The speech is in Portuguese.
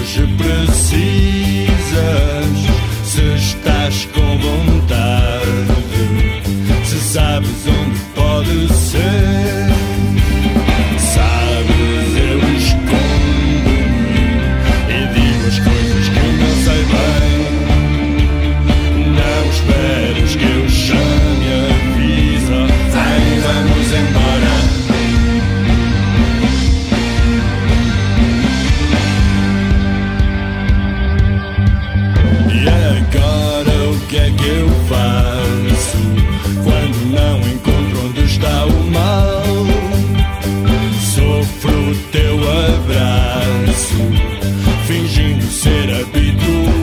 hoje precisas, se estás com vontade, se sabes onde pode ser, sabes, eu escondo-me e digo as coisas que não sei bem. Não esperes que eu chame, avisa, vem, vamos embora. E agora o que é que eu faço quando não encontro onde está o mal? Sofro o teu abraço, fingindo ser habitual.